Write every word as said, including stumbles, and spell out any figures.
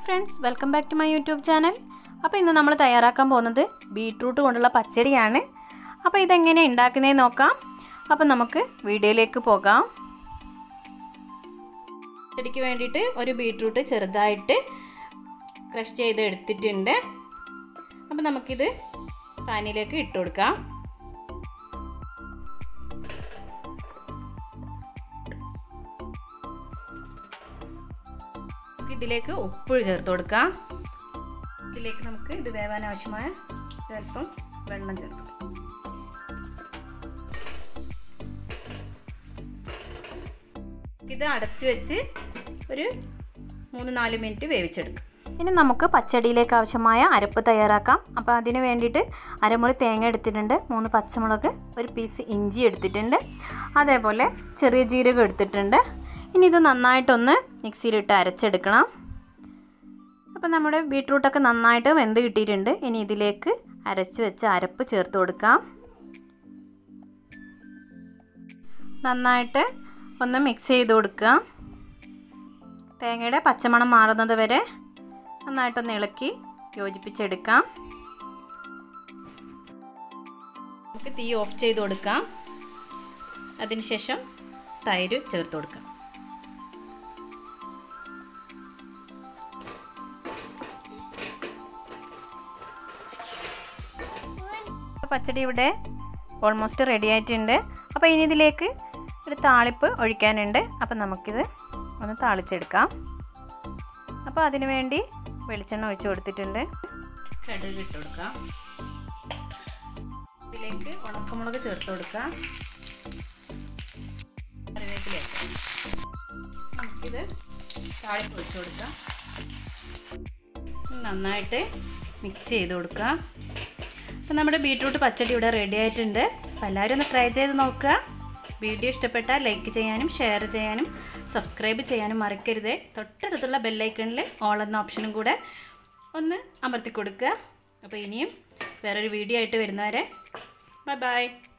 Friends, welcome back to my YouTube channel. അപ്പോൾ ഇന്ന് നമ്മൾ തയ്യാറാക്കാൻ പോകുന്നത് ബീട്രൂട്ട് കൊണ്ടുള്ള പച്ചടിയാണ്. അപ്പോൾ ഇതെങ്ങനെ ഉണ്ടാക്കുന്നതെന്ന് നോക്കാം. അപ്പോൾ നമുക്ക് വീഡിയോയിലേക്ക് പോകാം. പച്ചടിക്ക് വേണ്ടിയിട്ട് ഒരു ബീട്രൂട്ട് ചെറുതായിട്ട് ക്രഷ് ചെയ്ത് എടുത്തിട്ടുണ്ട്. അപ്പോൾ നമുക്കിത് പാനിലേക്ക് ഇട്ട് കൊടുക്കാം. ഇതിലേക്ക് ഉപ്പ് ചേർത്ത് കൊടുക്കാം. ഇതിലേക്ക് നമുക്ക് ഇത് വേവാൻ ആവശ്യമായ അല്പം വെള്ളം ചേർത്ത് ഇത് അടച്ചു വെച്ച് ഒരു മൂന്ന് നാല് മിനിറ്റ് വേവിച്ചെടുക്കാം. ഇനി നമുക്ക് പച്ചടിയിലേക്ക് ആവശ്യമായ അരപ്പ് തയ്യാറാക്കാം. അപ്പോൾ അതിന് വേണ്ടിയിട്ട് അരമുറി തേങ്ങ എടുത്തിട്ടുണ്ട്, മൂന്ന് പച്ചമുളക്, ഒരു പീസ് ഇഞ്ചി എടുത്തിട്ടുണ്ട്, അതേപോലെ ചെറിയ ജീരകം എടുത്തിട്ടുണ്ട്. ഇനി ഇത് നന്നായിട്ടൊന്ന് മിക്സിയിലിട്ട് അരച്ചെടുക്കണം. അപ്പോൾ നമ്മുടെ ബീട്രൂട്ടൊക്കെ നന്നായിട്ട് വെന്ത് കിട്ടിയിട്ടുണ്ട്. ഇനി ഇതിലേക്ക് അരച്ച് വെച്ച അരപ്പ് ചേർത്ത് കൊടുക്കാം. നന്നായിട്ട് ഒന്ന് മിക്സ് ചെയ്ത് കൊടുക്കുക. തേങ്ങയുടെ പച്ചമണം മാറുന്നത് വരെ നന്നായിട്ടൊന്ന് ഇളക്കി യോജിപ്പിച്ചെടുക്കാം. നമുക്ക് തീ ഓഫ് ചെയ്ത് കൊടുക്കാം. അതിനുശേഷം തൈര് ചേർത്ത് കൊടുക്കാം. പച്ചടി ഇവിടെ ഓൾമോസ്റ്റ് റെഡി ആയിട്ടുണ്ട്. അപ്പോൾ ഇനി ഇതിലേക്ക് ഒരു താളിപ്പ് ഒഴിക്കാനുണ്ട്. അപ്പോൾ നമുക്കിത് ഒന്ന് താളിച്ചെടുക്കാം. അപ്പോൾ അതിനു വേണ്ടി വെളിച്ചെണ്ണ ഒഴിച്ച് കൊടുത്തിട്ടുണ്ട്. കടുക് ഇട്ട് കൊടുക്കാം. ഇതിലേക്ക് ഉണക്കമുളക് ചേർത്ത് കൊടുക്കാം. കറിവേപ്പില നമുക്കിത് താളിപ്പ് ഒഴിച്ച് കൊടുക്കാം. നന്നായിട്ട് മിക്സ് ചെയ്ത് കൊടുക്കാം. അപ്പോൾ നമ്മുടെ ബീട്രൂട്ട് പച്ചടി ഇവിടെ റെഡി ആയിട്ടുണ്ട്. അപ്പോൾ എല്ലാവരും ഒന്ന് ട്രൈ ചെയ്ത് നോക്കുക. വീഡിയോ ഇഷ്ടപ്പെട്ടാൽ ലൈക്ക് ചെയ്യാനും ഷെയർ ചെയ്യാനും സബ്സ്ക്രൈബ് ചെയ്യാനും മറക്കരുത്. തൊട്ടടുത്തുള്ള ബെല്ലൈക്കണിൽ ഓൾ എന്ന ഓപ്ഷനും കൂടെ ഒന്ന് അമർത്തി കൊടുക്കുക. അപ്പോൾ ഇനിയും വേറൊരു വീഡിയോ ആയിട്ട് വരുന്നവരെ ബൈ ബൈ.